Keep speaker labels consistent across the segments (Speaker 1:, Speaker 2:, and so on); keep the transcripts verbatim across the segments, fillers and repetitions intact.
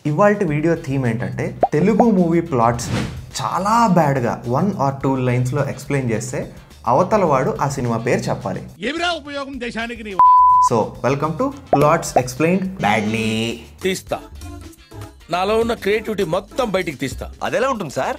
Speaker 1: ఇవాల్టి video theme ఏంటంటే Telugu movie plots చాలా బ్యాడ్గా వన్ ఆర్ టూ లైన్స్లో ఎక్స్ప్లెయిన్ చేస్తే అవతల వాడు ఆ సినిమా పేరు చెప్పాలి.
Speaker 2: ఉపయోగం దేశానికి.
Speaker 1: So welcome to plots explained badly.
Speaker 3: తీస్తా, నాలో ఉన్న క్రియేటివిటీ మొత్తం బయటికి తీస్తా.
Speaker 4: అదెలా ఉంటుంది సార్?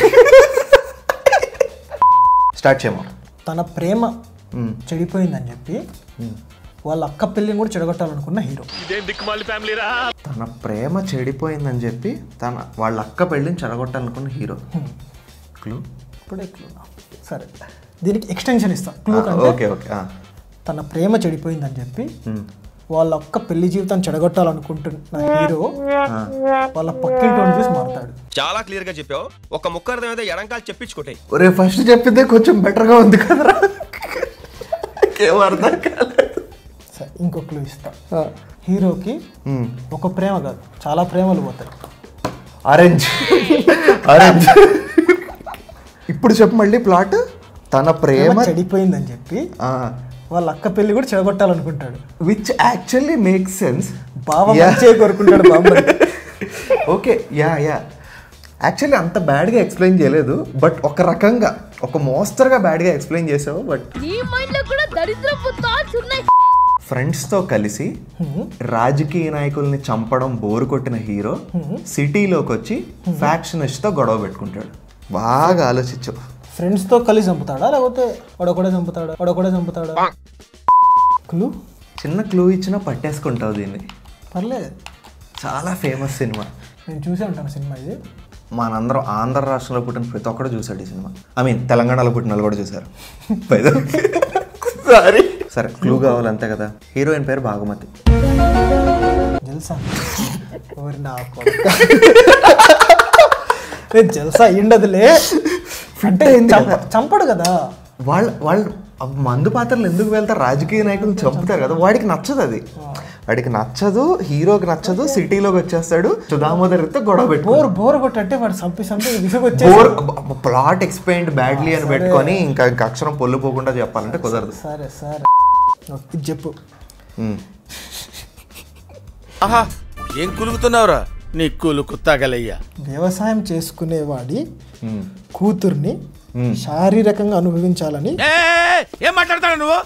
Speaker 1: స్టార్ట్ చేయమా.
Speaker 5: తన ప్రేమ చెడిపోయిందని చెప్పి వాళ్ళ అక్క పెళ్ళిని కూడా చెడగొట్టాలనుకున్న హీరో.
Speaker 1: తన ప్రేమ చెడిపోయిందని చెప్పి తన వాళ్ళ అక్క పెళ్ళిని చెడగొట్టాలనుకున్న హీరో. క్లూ
Speaker 5: ఇప్పుడే క్లూ. సరే, దీనికి ఎక్స్టెన్షన్ ఇస్తా. Clue
Speaker 1: okay okay.
Speaker 5: తన ప్రేమ చెడిపోయిందని చెప్పి వాళ్ళ అక్క పెళ్లి జీవితాన్ని చెడగొట్టాలనుకుంటున్న హీరో వాళ్ళ పక్కింటి చూసి మారుతాడు.
Speaker 4: చాలా క్లియర్ గా చెప్పావు. ఒక ముక్క అర్థమైతే ఎడంకాలు చెప్పించుకోటే.
Speaker 1: ఒరే ఫస్ట్ చెప్పిందే కొంచెం బెటర్ గా ఉంది కదరా. ఏమర్థం కాలేదు.
Speaker 5: సరే, ఇంకో క్లూ ఇస్తా. హీరోకి ఒక ప్రేమ కాదు, చాలా ప్రేమలు పోతాయి.
Speaker 1: Orange orange. ఇప్పుడు చెప్పు మళ్ళీ ప్లాట్. తన ప్రేమ
Speaker 5: చెడిపోయిందని చెప్పి వాళ్ళ అక్క పెళ్లి కూడా చెడగొట్టాలనుకుంటాడు.
Speaker 1: Which actually make sense.
Speaker 5: బావ మంచిగా కోరుకుంటాడు బాబు.
Speaker 1: ఓకే, యా యా యాక్చువల్లీ అంత బ్యాడ్గా ఎక్స్ప్లెయిన్ చేయలేదు, బట్ ఒక రకంగా ఒక మోస్తరుగా బ్యాడ్గా ఎక్స్ప్లెయిన్ చేసావు. బట్ ఫ్రెండ్స్తో కలిసి రాజకీయ నాయకుల్ని చంపడం బోరు కొట్టిన హీరో సిటీలోకి వచ్చి ఫ్యాక్షనిస్ట్తో గొడవ పెట్టుకుంటాడు. బాగా ఆలోచించావు.
Speaker 5: ఫ్రెండ్స్తో కలిసి చంపుతాడా లేకపోతే వాడొకడే చంపుతాడా వాడొకడే చంపుతాడా? క్లూ
Speaker 1: చిన్న క్లూ ఇచ్చినా పట్టేసుకుంటావు దీన్ని.
Speaker 5: పర్లేదు,
Speaker 1: చాలా ఫేమస్ సినిమా.
Speaker 5: నేను చూసే ఉంటాను సినిమా ఇది.
Speaker 1: మనందరం ఆంధ్ర రాష్ట్రంలో పుట్టిన ప్రతి ఒక్కడు చూసాడు ఈ సినిమా. ఐ మీన్ తెలంగాణలో పుట్టిన వాళ్ళు కూడా చూసారు. సారీ. సరే, క్లూ కావాలి అంతే కదా. హీరోయిన్ పేరు భాగమతి.
Speaker 5: జల్సా. నా జల్సా అయ్యిండదులే. అంటే చంపడు కదా.
Speaker 1: వాళ్ళు వాళ్ళు మందు పాత్రలు ఎందుకు వెళ్తారు? రాజకీయ నాయకులు చంపుతారు కదా. వాడికి నచ్చదు అది. వాడికి నచ్చదు, హీరోకి నచ్చదు. సిటీలోకి వచ్చేస్తాడు, సుధామోదరితో గొడవ పెట్టు.
Speaker 5: బోర్ బోర్ కొట్టంటే వాడు చంపి చంపి విసుగొచ్చే.
Speaker 1: బోర్ ప్లాట్ ఎక్స్ప్లెయిన్డ్ బ్యాడ్లీ అని పెట్టుకొని ఇంకా ఇంకా అక్షరం పొల్లు పోకుండా చెప్పాలంటే కుదరదు.
Speaker 5: సరే సరే చెప్పు.
Speaker 3: ఆహా, ఏం కులుకుతున్నావురా? నీ కులుకు తగలయ్యా.
Speaker 5: వ్యవసాయం చేసుకునేవాడి కూతుర్ని శారీరకంగా అనుభవించాలని.
Speaker 3: ఏం మాట్లాడతాడు నువ్వు?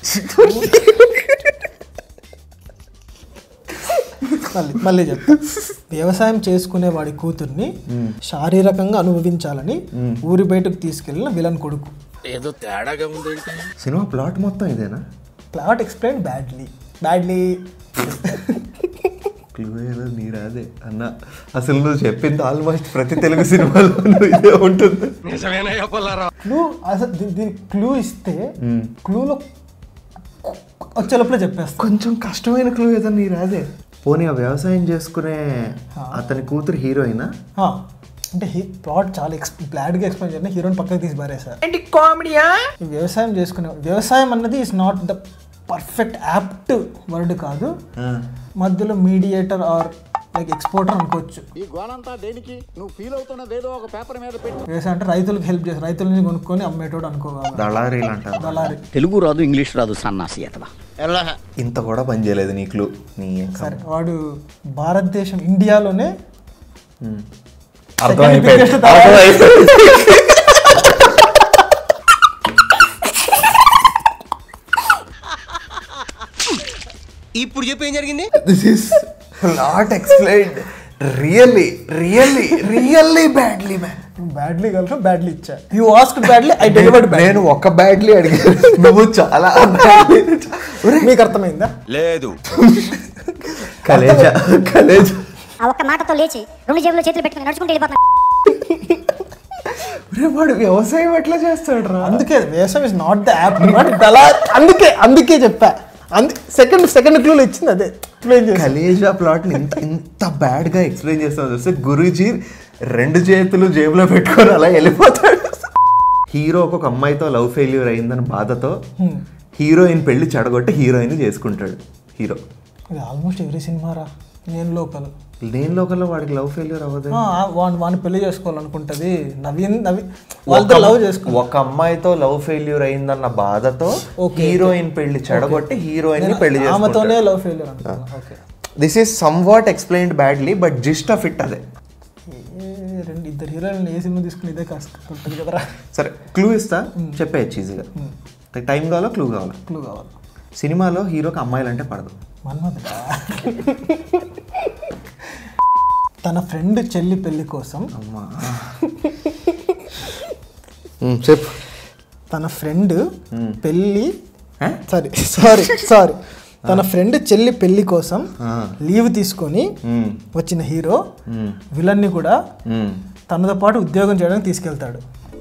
Speaker 5: మళ్ళీ మళ్ళీ చెప్తా. వ్యవసాయం చేసుకునే వాడి కూతుర్ని శారీరకంగా అనుభవించాలని ఊరి బయటకు తీసుకెళ్లిన విలన్ కొడుకు.
Speaker 3: ఏదో తేడాగా ఉంది.
Speaker 1: సినిమా ప్లాట్ మొత్తం ఇదేనా?
Speaker 5: Plot explain badly badly.
Speaker 1: నీరాదే అన్న, అసలు నువ్వు చెప్పింది ఆల్మోస్ట్ ప్రతి తెలుగు సినిమాలో ఇదే ఉంటుంది.
Speaker 5: క్లూ అసలు దీనికి క్లూ ఇస్తే క్లూలో వచ్చే లోపల చెప్పేస్తా.
Speaker 1: కొంచెం కష్టమైన క్లూ ఏదన్నా నీరాదే. పోనీ ఆ వ్యవసాయం చేసుకునే అతని కూతురు హీరోయినా?
Speaker 5: అంటే ప్లాట్ చాలా ఎక్స్ బ్లాడ్గా ఎక్స్ప్లెయిన్ చేయాలి. హీరోని పక్కకి తీసి బారేసారు.
Speaker 4: కామెడీయా?
Speaker 5: వ్యవసాయం చేసుకునే వ్యవసాయం అన్నది is not the perfect apt word కాదు. మధ్యలో మీడియేటర్ ఆర్ లైక్ ఎక్స్పోర్టర్ అనుకోవచ్చు.
Speaker 2: ఈ గోలంతా దేనికి? నువ్వు ఫీల్ అవుతున్నదేదో ఒక పేపర్ మీద పెట్టి.
Speaker 5: వ్యవసాయం అంటే రైతులకు హెల్ప్ చేసి రైతులని కొనుక్కొని అమ్మేటోడు అనుకోవాలి.
Speaker 1: దళారీలు అంటారు.
Speaker 5: దళారీ.
Speaker 6: తెలుగు రాదు, ఇంగ్లీష్ రాదు, సన్నాసి అతవా.
Speaker 1: ఇంత కూడా పని చేయలేదు నీ క్లూ. నీ
Speaker 5: సరే, వాడు భారతదేశం ఇండియాలోనే
Speaker 4: ఇప్పుడు చెప్పు ఏం జరిగింది?
Speaker 1: This is not explained. Really really really badly man.
Speaker 5: Badly కలిసి బ్యాడ్లీ ఇచ్చా. You ask badly, I delivered.
Speaker 1: నేను ఒక బ్యాడ్లీ అడిగాను, నువ్వు చాలా. మీకు అర్థమైందా?
Speaker 4: లేదు.
Speaker 1: కలేజా కలేజా.
Speaker 7: ఒక్క మాటతో లేచి రెండు జేబుల్లో చేతులు పెట్టుకుని నడుచుకుంటూ వెళ్ళిపోతాను.
Speaker 1: వాడు వ్యవసాయం ఎట్లా చేస్తాడు రా?
Speaker 5: అందుకే వ్యవసాయం ఇస్ నాట్ ద యాప్. అందుకే అందుకే చెప్పా. అందు సెకండ్ సెకండ్ క్లూలో ఇచ్చింది అదే ఎక్స్ప్లెయిన్ చేసి.
Speaker 1: కలేజా ప్లాట్ ఇంత ఇంత బ్యాడ్ గా ఎక్స్ప్లెయిన్ చేస్తావు చూస్తే గురూజీ రెండు చేతులు జేబులో పెట్టుకొని అలా వెళ్ళిపోతాడు. హీరో ఒక అమ్మాయితో లవ్ ఫెయిల్యూర్ అయిందని బాధతో హీరోయిన్ పెళ్లి చెడగొట్టి హీరోయిన్ చేసుకుంటాడు హీరో.
Speaker 5: ఇది ఆల్మోస్ట్ ఎవ్రీ సినిమా రా. నేను లోకల్
Speaker 1: నేను లోకల్లో వాడికి లవ్ ఫెయిల్యూర్ అవ్వదు.
Speaker 5: వాడిని వాడిని పెళ్లి చేసుకోవాలనుకుంటది నవీన్. నవీన్ వాళ్ళతో లవ్ చేసుకో.
Speaker 1: ఒక అమ్మాయితో లవ్ ఫెయిల్యూర్ అయిందన్న బాధతో హీరోయిన్ పెళ్లి చెడగొట్టి హీరోయిన్ పెళ్లి
Speaker 5: ఆమెతోనే లవ్ ఫెయిల్యూర్ అనుకుంటా. Okay,
Speaker 1: this is somewhat explained badly but gist of it అదే.
Speaker 5: రెండు ఇద్దరు హీరోయిన్ ఏ సినిమా తీసుకుని ఇదే కాస్త ఉంటుంది కదరా.
Speaker 1: సరే క్లూ ఇస్తా, చెప్పేయచ్చు ఈజీగా. టైం కావాలా క్లూ కావాలా?
Speaker 5: క్లూ కావాలి.
Speaker 1: సినిమాలో హీరోకి అమ్మాయిలు అంటే పడదు.
Speaker 5: మన్మధుడా. తన ఫ్రెండ్ చెల్లి పెళ్లి కోసం
Speaker 1: అమ్మా చెప్పు.
Speaker 5: తన ఫ్రెండ్ పెళ్ళి సారీ సారీ సారీ తన ఫ్రెండ్ చెల్లి పెళ్లి కోసం లీవ్ తీసుకొని వచ్చిన హీరో విలన్ని కూడా తనతో పాటు ఉద్యోగం చేయడానికి తీసుకెళ్తాడు.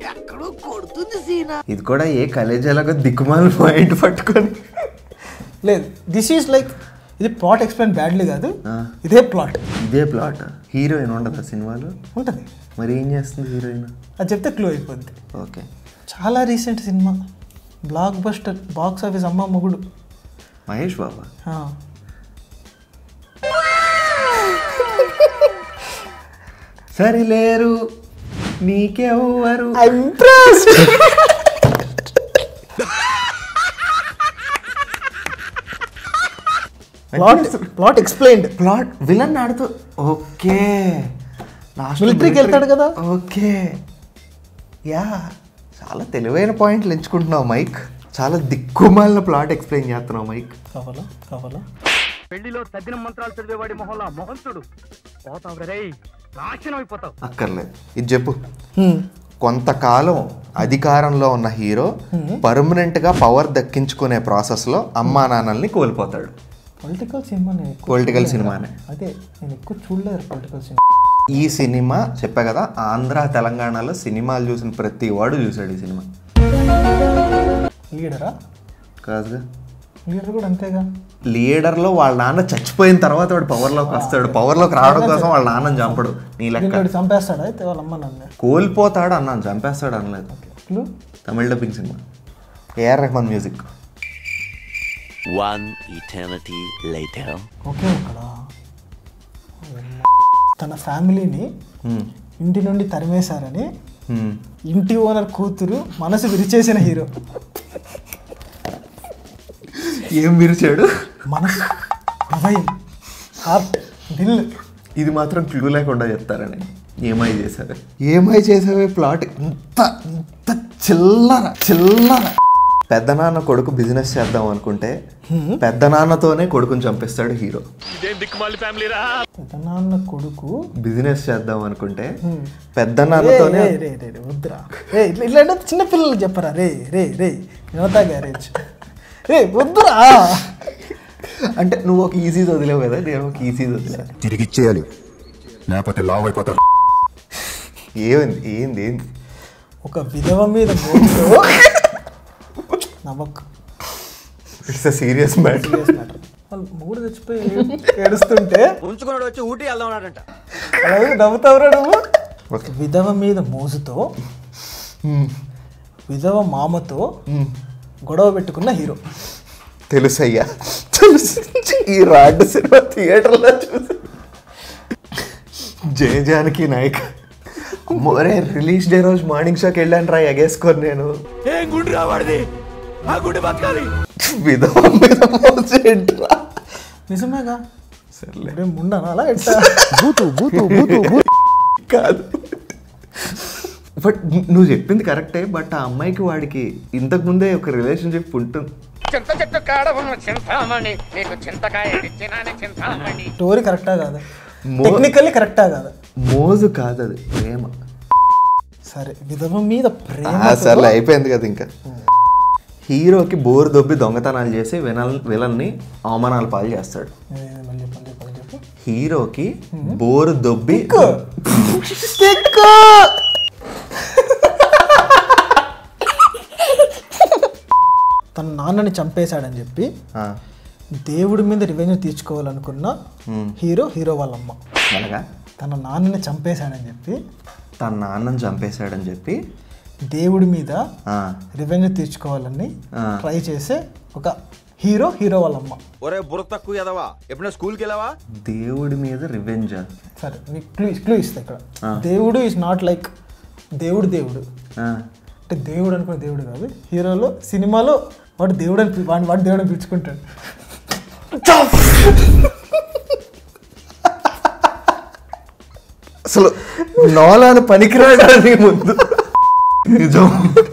Speaker 1: ఇది కూడా ఏ కలేజాలకు దిక్కుమాల పాయింట్ పట్టుకొని
Speaker 5: లేదు. దిస్ ఈజ్ లైక్ ఇది ప్లాట్ ఎక్స్ప్లెయిన్ బ్యాడ్లీ కాదు, ఇదే ప్లాట్.
Speaker 1: ఇదే ప్లాట్. హీరోయిన్ ఉండదా సినిమాలో?
Speaker 5: ఉంటుంది.
Speaker 1: మరి ఏం చేస్తుంది హీరోయిన్?
Speaker 5: అది చెప్తే క్లూ అయిపోద్ది.
Speaker 1: ఓకే.
Speaker 5: చాలా రీసెంట్ సినిమా, బ్లాక్ బస్టర్, బాక్స్ ఆఫీస్ అమ్మ మొగుడు,
Speaker 1: Mahesh Baba. Sarileru Neekevvaru.
Speaker 5: Plot explained.
Speaker 1: Plot villain ఆడుతూ ఓకే
Speaker 5: మిలిటరీకి వెళ్తాడు కదా.
Speaker 1: ఓకే యా, చాలా తెలివైన పాయింట్లు ఎంచుకుంటున్నావు మైక్. చాలా దిక్కుమాలిన ప్లాట్ ఎక్స్ప్లెయిన్ చేస్తున్నావు మైక్.
Speaker 5: కావాలా కావాలా?
Speaker 6: పెళ్లిలో తద్దిన మంత్రాలు చదివేవాడి మొహంలో మొహంతుడు పోతావు రే, నాశనం అయిపోతావు.
Speaker 1: అక్కర్లేదు, ఇది చెప్పు. కొంతకాలం అధికారంలో ఉన్న హీరో పర్మనెంట్ గా పవర్ దక్కించుకునే ప్రాసెస్ లో అమ్మా నాన్నల్ని కోల్పోతాడు.
Speaker 5: పొలిటికల్ సినిమానే.
Speaker 1: పొలిటికల్ సినిమానే.
Speaker 5: అదే నేను ఎక్కువ చూడలేదు పొలిటికల్ సినిమా.
Speaker 1: ఈ సినిమా చెప్పా కదా, ఆంధ్ర తెలంగాణలో సినిమాలు చూసిన ప్రతి వాడు చూసాడు ఈ సినిమా.
Speaker 5: లీడరా?
Speaker 1: కాదుగా.
Speaker 5: లీడర్ కూడా అంతేగా.
Speaker 1: లీడర్లో వాళ్ళ నాన్న చచ్చిపోయిన తర్వాత వాడు పవర్లోకి వస్తాడు. పవర్లోకి రావడం కోసం వాళ్ళ నాన్నని చంపడు. నీ లెక్క
Speaker 5: చంపేస్తాడు అయితే వాళ్ళ అమ్మ నాన్న.
Speaker 1: కోల్పోతాడు అన్నాను, చంపేస్తాడు అనలేదు. తమిళ డబ్బింగ్ సినిమా, AR Rahman music.
Speaker 8: One eternity later.
Speaker 5: Okay. అక్కడ తన ఫ్యామిలీని ఇంటి నుండి తరిమేశారని ఇంటి ఓనర్ కూతురు మనసు విరిచేసిన హీరో.
Speaker 1: ఏం విరిచాడు?
Speaker 5: మనసు, హృదయం, హార్ట్, దిల్.
Speaker 1: ఇది మాత్రం క్లూ లేకుండా చెప్తారని. ఏమై చేశారు? ఏమై చేసావే ప్లాట్ ఇంత ఇంత చిల్లర చిల్లర. పెద్దనాన్న కొడుకు బిజినెస్ చేద్దాం అనుకుంటే పెద్దనాన్నతోనే కొడుకుని చంపిస్తాడు హీరో.
Speaker 5: పెద్దనాన్న కొడుకు
Speaker 1: బిజినెస్ చేద్దాం అనుకుంటే పెద్దనాన్నతోనే.
Speaker 5: వద్దురా ఇట్లా చిన్న పిల్లలు చెప్పరా రే రే రే యువతా గ్యారేజ్ రే వద్దురా.
Speaker 1: అంటే నువ్వు ఒక ఈజీ వదిలేవు కదా, నేను ఒక ఈజీ వదిలే.
Speaker 2: తిరిగి ఇచ్చేయాలి, లేకపోతే లావ్ అయిపోతారు.
Speaker 1: ఏమైంది? ఏంది ఏంది?
Speaker 5: ఒక విధవ మీద నమ్మకం.
Speaker 1: It's a serious matter.
Speaker 5: వాళ్ళు మూడు తెచ్చిపోయి ఏడుస్తుంటే
Speaker 4: ఉంచుకున్నాడు వచ్చి ఊటీ వెళ్దామన్నాడంట.
Speaker 5: అలాగే నవ్వుతావురా నువ్వు. విధవ మీద మోజుతో విధవ మామతో గొడవ పెట్టుకున్న హీరో.
Speaker 1: తెలుసయ్యా, తెలుసు. ఈ రాడ్ సినిమా థియేటర్లో చూసి జయ జానకి నాయక్. మోరే రిలీజ్ డే రోజు మార్నింగ్ షోకి వెళ్ళాను రా ఎగేసుకొని నేను.
Speaker 3: ఏం గుండు రావాడిది, ఆ గుండె బతకాలి.
Speaker 1: విధవ మీద మోసేంట్రా.
Speaker 5: నిజమేగా.
Speaker 1: సర్లే
Speaker 5: ముండనా అలా ఎట్టా
Speaker 1: కాదు. బట్ నువ్వు చెప్పింది కరెక్టే. బట్ ఆ అమ్మాయికి వాడికి ఇంతకు ముందే ఒక రిలేషన్షిప్ ఉంటుంది.
Speaker 5: స్టోరీ కరెక్టా కాదు, టెక్నికల్లీ కరెక్టా కాదు.
Speaker 1: మోజు కాదు, అది ప్రేమ.
Speaker 5: సరే విధవ మీద ప్రేమ.
Speaker 1: సర్లే అయిపోయింది కదా. ఇంకా హీరోకి బోర్ దొబ్బి దొంగతనాలు చేసి వినల్ విలన్ని అవమానాలు పాలు చేస్తాడు. హీరోకి బోరు దొబ్బి
Speaker 5: తన నాన్నని చంపేశాడని చెప్పి దేవుడి మీద రివెంజ్ తీర్చుకోవాలనుకున్న హీరో హీరో వాళ్ళమ్మ.
Speaker 1: అలాగా
Speaker 5: తన నాన్నని చంపేశాడని చెప్పి
Speaker 1: తన నాన్నని చంపేశాడని చెప్పి
Speaker 5: దేవుడి మీద రివెంజ్ తీర్చుకోవాలని ట్రై చేసే ఒక హీరో హీరో వాళ్ళమ్మ.
Speaker 4: ఒరే బుర్ర తక్కువ ఎదవా, ఎప్పుడైనా స్కూల్కి వెళ్ళావా?
Speaker 1: దేవుడి మీద రివెంజ్.
Speaker 5: సరే నీకు క్లూ క్లూ ఇస్తా. ఇక్కడ దేవుడు ఈజ్ నాట్ లైక్ దేవుడు దేవుడు అంటే దేవుడు అనుకునే దేవుడు కాదు. హీరోలో సినిమాలో వాడు దేవుడు అని వాడు వాడు దేవుడు అని పిలుచుకుంటాడు.
Speaker 1: అసలు నోలాను పనికిరాడని ముందు నిజం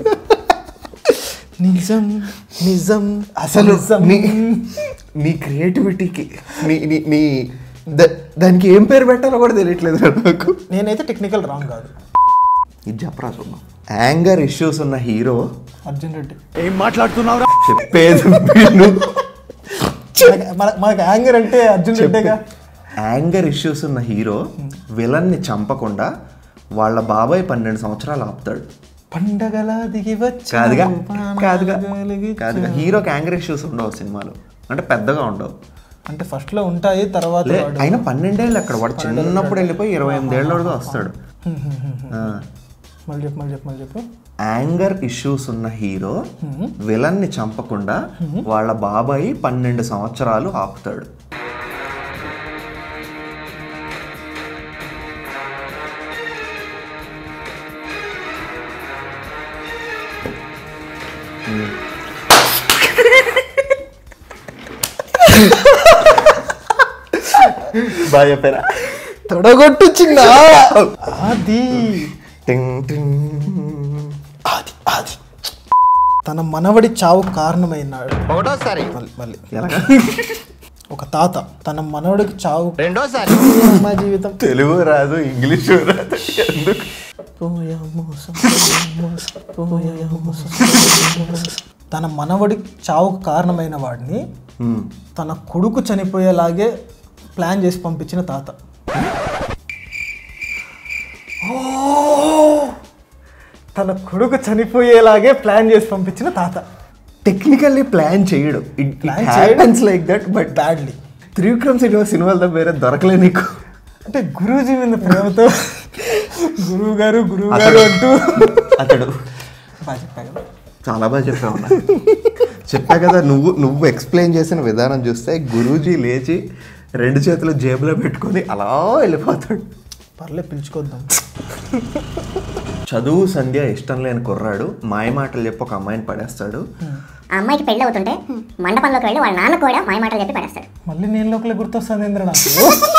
Speaker 5: నిజం నిజం
Speaker 1: అసలు నీ నీ క్రియేటివిటీకి నీ నీ నీ ద- దానికి ఏం పేరు పెట్టాలో కూడా తెలియట్లేదు నాకు.
Speaker 5: నేనైతే టెక్నికల్ రాంగ్ కాదు.
Speaker 1: ఇది చెప్పరా చూద్దాం. యాంగర్ ఇష్యూస్ ఉన్న హీరో
Speaker 5: అర్జున్ రెడ్డి.
Speaker 6: ఏం మాట్లాడుతున్నావురా?
Speaker 1: చెప్పేది విను.
Speaker 5: మన- మనకు యాంగర్ అంటే అర్జున్ రెడ్డిగా.
Speaker 1: యాంగర్ ఇష్యూస్ ఉన్న హీరో విలన్ని చంపకుండా వాళ్ళ బాబాయ్ పన్నెండు సంవత్సరాలు ఆపుతాడు.
Speaker 5: పండగలా దిగి వచ్చి
Speaker 1: కాదుగా కాదుగా కాదుగా హీరోకి యాంగర్ ఇష్యూస్ ఉండవు సినిమాలు, అంటే పెద్దగా ఉండవు.
Speaker 5: అంటే ఫస్ట్ లో ఉంటాయి, తర్వాత
Speaker 1: లే
Speaker 5: వాడు-
Speaker 1: అయినా పన్నెండేళ్ళు అక్కడ వాడు చిన్నప్పుడు వెళ్ళిపోయి ఇరవై ఎనిమిదేళ్ళ వరకు వస్తాడు. ఆ.
Speaker 5: మళ్ళీ చెప్పు మళ్ళీ చెప్పు మళ్ళీ చెప్పు.
Speaker 1: యాంగర్ ఇష్యూస్ ఉన్న హీరో విలన్ని చంపకుండా వాళ్ళ బాబాయ్ పన్నెండు సంవత్సరాలు ఆపుతాడు. బాగా చెప్పారా?
Speaker 5: తొడగొట్టు చిన్న అది
Speaker 1: టింగ్ టింగ్.
Speaker 5: అది అది తన మనవడి చావు కారణమైనాడు.
Speaker 2: ఒకటోసారి
Speaker 5: మళ్ళీ మళ్ళీ
Speaker 1: ఎలాగా?
Speaker 5: ఒక తాత తన మనవడికి చావు
Speaker 2: రెండోసారి
Speaker 5: మా జీవితం
Speaker 1: తెలుగు రాదు, ఇంగ్లీషు రాదు, ఎందుకు?
Speaker 5: పోయా మోసం, పోయా మోసం, పోయా మోసం, పోయా మోసం. తన మనవడికి చావుకు కారణమైన వాడిని
Speaker 1: హ్మ్.
Speaker 5: తన కొడుకు చనిపోయేలాగే ప్లాన్ చేసి పంపించిన తాత. తన కొడుకు చనిపోయేలాగే ప్లాన్ చేసి పంపించిన తాత.
Speaker 1: టెక్నికల్లీ ప్లాన్ చేయడు.
Speaker 5: Plan
Speaker 1: happens like that but
Speaker 5: badly.
Speaker 1: Trivikram సినిమా సినిమాలతో వేరే దొరకలే నీకు.
Speaker 5: అంటే గురూజీ మీద ప్రేమతో గురువు గారు గురువు గారు అంటూ
Speaker 1: అతడు
Speaker 5: బాగా చెప్పా కదా.
Speaker 1: చాలా బాగా చెప్పావు అన్న. చెప్పా కదా, నువ్వు నువ్వు ఎక్స్ప్లెయిన్ చేసిన విధానం చూస్తే గురూజీ లేచి రెండు చేతులు జేబులో పెట్టుకొని అలా వెళ్ళిపోతాడు.
Speaker 5: పర్లే పిలుచుకొద్దాం.
Speaker 1: చదువు సంధ్య ఇష్టం లేని కుర్రాడు మాయ మాటలు చెప్పి ఒక అమ్మాయిని పడేస్తాడు.
Speaker 7: ఆ అమ్మాయికి పెళ్ళి అవుతుంటే మండపంలోకి వెళ్ళి వాళ్ళ నాన్న కూడా మాయ మాటలు చెప్పి పడేస్తాడు.
Speaker 5: మళ్ళీ నేను లోకలే గుర్తొస్తుంది ఇంద్ర నాకు.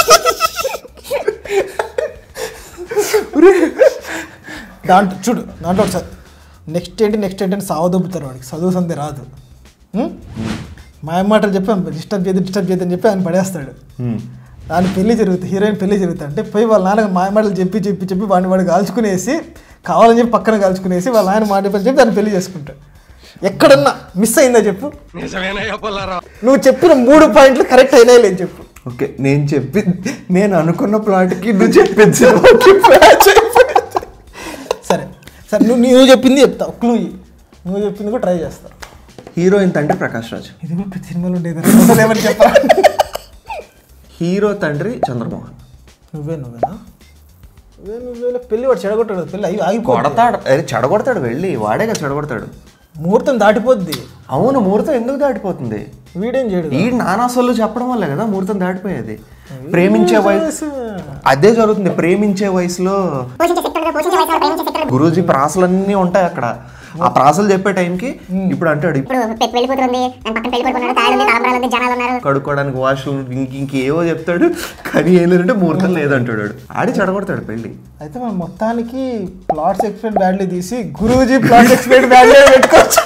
Speaker 5: దాంట్లో చూడు, దాంట్లో ఒకసారి నెక్స్ట్ ఏంటి నెక్స్ట్ ఏంటి అని సావదొబ్బుతారు వాడికి. చదువు సందే రాదు. ఉం? మాయ మాటలు చెప్పి డిస్టర్బ్ చేయదు డిస్టర్బ్ చేయదు అని చెప్పి ఆయన పడేస్తాడు. దాని పెళ్లి జరుగుతుంది, హీరోయిన్ పెళ్లి జరుగుతుంది. అంటే పోయి వాళ్ళ నాన్న మాయ మాటలు చెప్పి చెప్పి చెప్పి వాడిని వాడు కాల్చుకునేసి కావాలని చెప్పి పక్కన కాల్చుకునేసి వాళ్ళ ఆయన మాట చెప్పి దాన్ని పెళ్లి చేసుకుంటాడు. ఎక్కడన్నా మిస్ అయిందా చెప్పు? నువ్వు చెప్పిన మూడు పాయింట్లు కరెక్ట్ అయినా లేదు చెప్పు.
Speaker 1: ఓకే, నేను చెప్పి నేను అనుకున్న ప్లాట్కి నువ్వు చెప్పింది సినిమాకి match అయిపోయింది.
Speaker 5: సరే సరే నువ్వు నువ్వు చెప్పింది చెప్తా. క్లూ నువ్వు చెప్పింది కూడా ట్రై చేస్తా.
Speaker 1: హీరోయిన్ తండ్రి ప్రకాష్ రాజ్.
Speaker 5: ఇది కూడా ప్రతి సినిమాలో ఉండేది ఏమని చెప్పా.
Speaker 1: హీరో తండ్రి చంద్రమోహన్.
Speaker 5: నువ్వే నువ్వేనా నువ్వే నువ్వే పెళ్ళి వాడు చెడగొట్టాడు. పెళ్ళి అయ్యి ఆగిపోతాడు.
Speaker 1: కొడతాడు, అదే చెడగొడతాడు, వెళ్ళి వాడేగా చెడగొడతాడు.
Speaker 5: ముహూర్తం దాటిపోద్ది.
Speaker 1: అవును, ముహూర్తం ఎందుకు దాటిపోతుంది?
Speaker 5: వీడేం చేయడు.
Speaker 1: ఈ నానాసోళ్ళు చెప్పడం వల్లే కదా ముహూర్తం దాటిపోయేది. ప్రేమించే వయసు అదే జరుగుతుంది. ప్రేమించే వయసులో
Speaker 7: పోషించే శక్తి ఉండదు, పోషించే వయసులో ప్రేమించే శక్తి ఉండదు.
Speaker 1: గురూజీ ప్రాసలన్నీ ఉంటాయి అక్కడ. ఆ ప్రాసలు చెప్పే టైంకి ఇప్పుడు అంటాడు
Speaker 7: ఇప్పుడు పె- పెళ్లి కూతురు ఉంది, దాని పక్కన పెళ్లి కొడుకున్నాడు, తాడు ఉంది, తాంబరాలు ఉంది, జనాలు ఉన్నారు.
Speaker 1: కడుక్కోవడానికి వాష్ ఇంక ఇంకేవో చెప్తాడు. కానీ ఏం లేదంటే ముహూర్తం లేదంటాడు. ఆడి చెడగొడతాడు పెళ్ళి.
Speaker 5: అయితే మనం మొత్తానికి ప్లాట్స్ ఎక్స్పెక్ట్ బ్యాడ్లీ తీసి గురూజీ ప్లాట్స్ ఎక్స్పెక్ట్ బ్యాడ్లీ పెట్టుకోవచ్చు.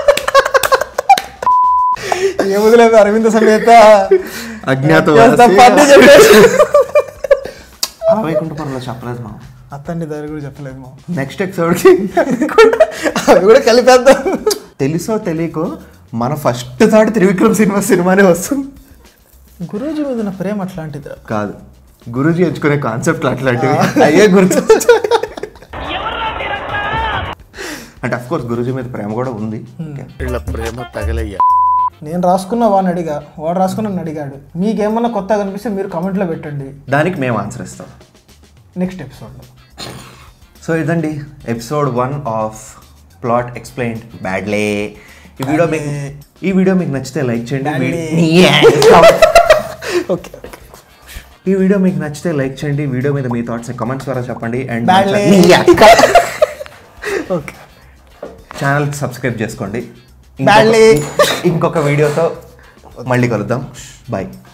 Speaker 5: ఏముందిలేదు అరవింద సమేత
Speaker 1: అజ్ఞాతవాసి. వైకుంఠపురంలో చెప్పలేదు మా
Speaker 5: అత్తండి దగ్గర కూడా చెప్పలేదు మా.
Speaker 1: నెక్స్ట్ ఎపిసోడ్కి
Speaker 5: అవి కూడా కలిపేద్దాం.
Speaker 1: తెలుసో తెలియకో మన ఫస్ట్ థాట్ త్రివిక్రమ్ సినిమా సినిమానే వస్తుంది.
Speaker 5: గురూజీ మీద ఉన్న ప్రేమ అట్లాంటిది
Speaker 1: కాదు, గురూజీ ఎంచుకునే కాన్సెప్ట్లు అట్లాంటివి అయ్యే గుర్తు. అంటే అఫ్ కోర్స్ గురూజీ మీద ప్రేమ కూడా ఉంది.
Speaker 3: ఇలా ప్రేమ తగలయ్యా.
Speaker 5: నేను రాసుకున్న వాడిని అడిగా, వాడు రాసుకున్న నన్ను అడిగాడు. మీకేమన్నా కొత్తగా కనిపిస్తే మీరు కామెంట్లో పెట్టండి,
Speaker 1: దానికి మేము ఆన్సర్ ఇస్తాం
Speaker 5: నెక్స్ట్ ఎపిసోడ్లో.
Speaker 1: సో ఇదండి episode one of plot explained badly. ఈ వీడియో మీకు ఈ వీడియో మీకు నచ్చితే లైక్ చేయండి.
Speaker 5: ఓకే
Speaker 1: ఈ వీడియో మీకు నచ్చితే లైక్ చేయండి. వీడియో మీద మీ థాట్స్ కమెంట్స్ ద్వారా చెప్పండి. అండ్
Speaker 5: ఓకే
Speaker 1: ఛానల్ సబ్స్క్రైబ్ చేసుకోండి.
Speaker 5: Badly.
Speaker 1: ఇంకొక వీడియోతో మళ్ళీ కలుద్దాం. బాయ్.